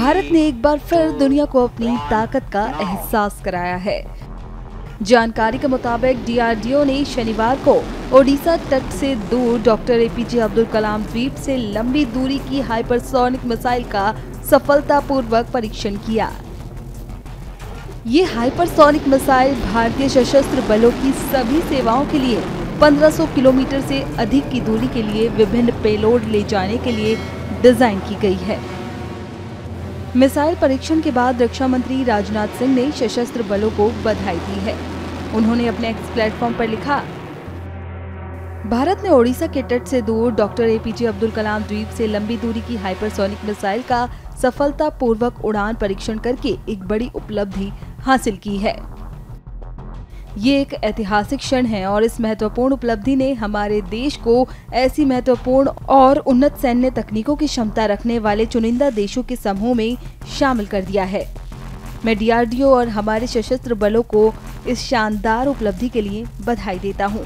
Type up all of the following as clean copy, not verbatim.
भारत ने एक बार फिर दुनिया को अपनी ताकत का एहसास कराया है। जानकारी के मुताबिक डीआरडीओ ने शनिवार को ओडिशा तट से दूर डॉक्टर एपीजे अब्दुल कलाम द्वीप से लंबी दूरी की हाइपरसोनिक मिसाइल का सफलतापूर्वक परीक्षण किया। ये हाइपरसोनिक मिसाइल भारतीय सशस्त्र बलों की सभी सेवाओं के लिए 1500 किलोमीटर से अधिक की दूरी के लिए विभिन्न पेलोड ले जाने के लिए डिजाइन की गई है। मिसाइल परीक्षण के बाद रक्षा मंत्री राजनाथ सिंह ने सशस्त्र बलों को बधाई दी है। उन्होंने अपने एक्स प्लेटफॉर्म पर लिखा, भारत ने ओडिशा के तट से दूर डॉक्टर एपीजे अब्दुल कलाम द्वीप से लंबी दूरी की हाइपरसोनिक मिसाइल का सफलतापूर्वक उड़ान परीक्षण करके एक बड़ी उपलब्धि हासिल की है। ये एक ऐतिहासिक क्षण है और इस महत्वपूर्ण उपलब्धि ने हमारे देश को ऐसी महत्वपूर्ण और उन्नत सैन्य तकनीकों की क्षमता रखने वाले चुनिंदा देशों के समूह में शामिल कर दिया है। मैं डीआरडीओ और हमारे सशस्त्र बलों को इस शानदार उपलब्धि के लिए बधाई देता हूं।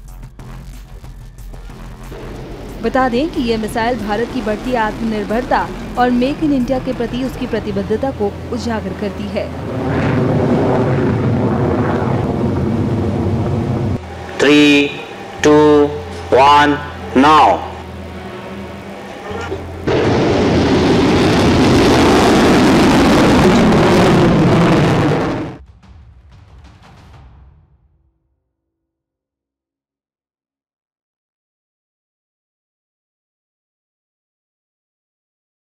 बता दें कि ये मिसाइल भारत की बढ़ती आत्मनिर्भरता और मेक इन इंडिया के प्रति उसकी प्रतिबद्धता को उजागर करती है। 3, 2, 1, now.